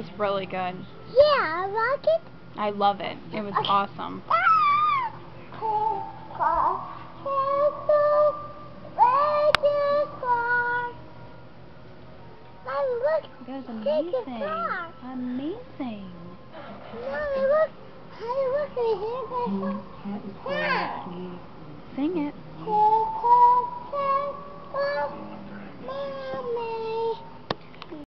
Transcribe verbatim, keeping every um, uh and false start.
was really good. Yeah, rocket. I love it. It was Okay. awesome. That was amazing. Amazing. Mommy, look. Hey, look, I hear that. Sing it.